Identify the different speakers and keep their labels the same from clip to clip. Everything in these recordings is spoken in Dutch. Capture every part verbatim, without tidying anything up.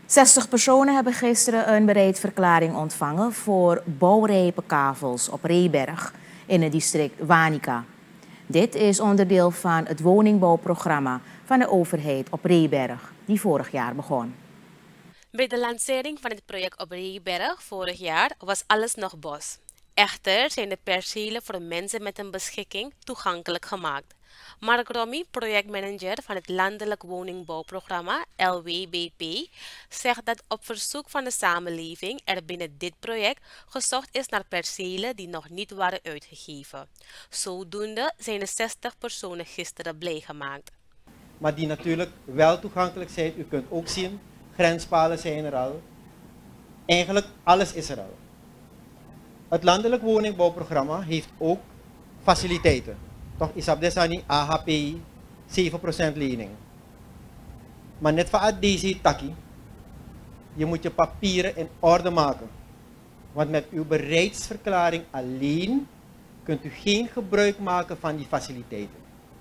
Speaker 1: zestig personen hebben gisteren een bereidverklaring ontvangen voor bouwrijpe kavels op Reeberg in het district Wanica. Dit is onderdeel van het woningbouwprogramma van de overheid op Reeberg, die vorig jaar begon.
Speaker 2: Bij de lancering van het project op Reeberg vorig jaar was alles nog bos. Echter zijn de percelen voor mensen met een beschikking toegankelijk gemaakt. Mark Romy, projectmanager van het Landelijk Woningbouwprogramma L W B P, zegt dat op verzoek van de samenleving er binnen dit project gezocht is naar percelen die nog niet waren uitgegeven. Zodoende zijn de zestig personen gisteren blij gemaakt.
Speaker 3: Maar die natuurlijk wel toegankelijk zijn. U kunt ook zien, grenspalen zijn er al. Eigenlijk alles is er al. Het Landelijk Woningbouwprogramma heeft ook faciliteiten. Toch is op desani A H P I zeven procent lening. Maar net van deze takkie, je moet je papieren in orde maken. Want met uw bereidsverklaring alleen kunt u geen gebruik maken van die faciliteiten.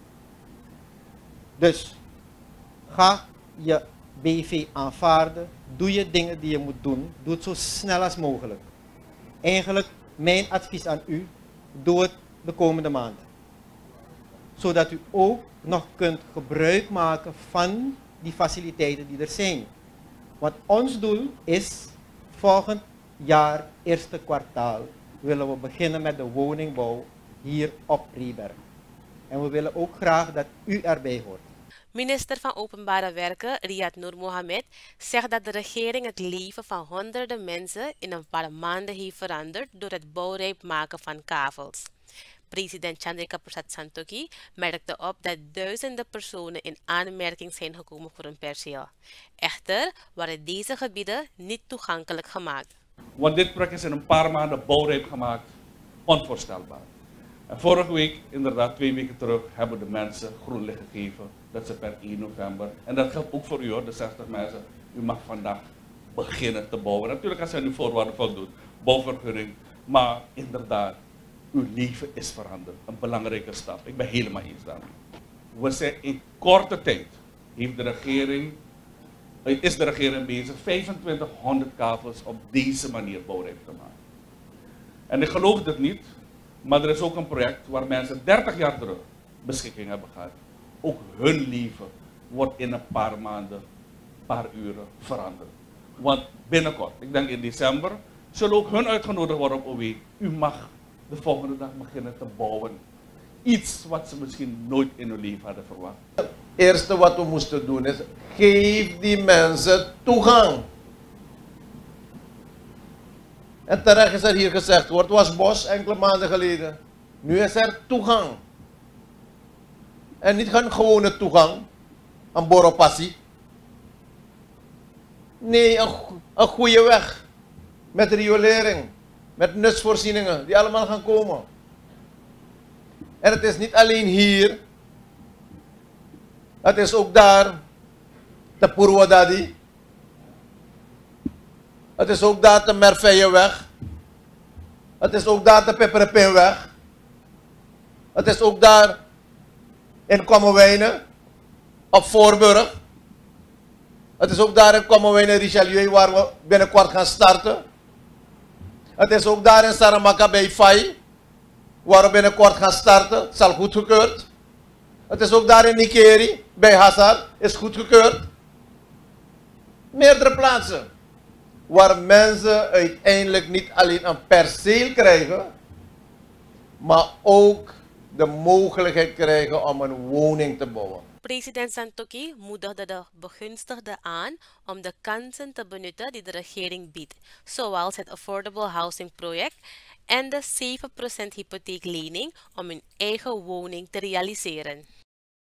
Speaker 3: Dus ga je B V aanvaarden, doe je dingen die je moet doen, doe het zo snel als mogelijk. Eigenlijk mijn advies aan u, doe het de komende maand. Zodat u ook nog kunt gebruik maken van die faciliteiten die er zijn. Want ons doel is volgend jaar, eerste kwartaal, willen we beginnen met de woningbouw hier op Reeberg. En we willen ook graag dat u erbij hoort.
Speaker 2: Minister van Openbare Werken, Riyad Noor Mohamed, zegt dat de regering het leven van honderden mensen in een paar maanden heeft veranderd door het bouwrijp maken van kavels. President Chandrika Prasad Santokhi merkte op dat duizenden personen in aanmerking zijn gekomen voor een perceel. Echter waren deze gebieden niet toegankelijk gemaakt.
Speaker 4: Want dit project is in een paar maanden bouwrijp gemaakt, onvoorstelbaar. En vorige week, inderdaad twee weken terug, hebben de mensen groen licht gegeven dat ze per één november, en dat geldt ook voor u hoor, de zestig mensen, u mag vandaag beginnen te bouwen. Natuurlijk als u nu voorwaarden voldoet, bouwvergunning, maar inderdaad, uw leven is veranderd. Een belangrijke stap. Ik ben helemaal eens daarmee. We zijn in korte tijd, heeft de regering, is de regering bezig vijfentwintighonderd kavels op deze manier bouwrijp te maken. En ik geloof dit niet, maar er is ook een project waar mensen dertig jaar terug beschikking hebben gehad. Ook hun leven wordt in een paar maanden, een paar uren veranderd. Want binnenkort, ik denk in december, zullen ook hun uitgenodigd worden op O W. U mag de volgende dag beginnen te bouwen. Iets wat ze misschien nooit in hun leven hadden verwacht.
Speaker 5: Het eerste wat we moesten doen is, geef die mensen toegang. En terecht is er hier gezegd, wordt was bos enkele maanden geleden. Nu is er toegang. En niet gewoon gewone toegang, een boropassie. Nee, een, een goede weg. Met riolering, met nutsvoorzieningen, die allemaal gaan komen. En het is niet alleen hier. Het is ook daar, de Purwadadi. Het is ook daar de Merveijenweg. Het is ook daar de Peperepinweg. Het is ook daar in Kommerwijnen, op Voorburg. Het is ook daar in Kommerwijnen, Richelieu, waar we binnenkort gaan starten. Het is ook daar in Saramaka bij Fai, waar we binnenkort gaan starten. Het is al goedgekeurd. Het is ook daar in Nikeri, bij Hassar, is goedgekeurd. Meerdere plaatsen. Waar mensen uiteindelijk niet alleen een perceel krijgen, maar ook de mogelijkheid krijgen om een woning te bouwen.
Speaker 2: President Santokhi moedigde de begunstigden aan om de kansen te benutten die de regering biedt, zoals het Affordable Housing Project en de zeven procent hypotheeklening om hun eigen woning te realiseren.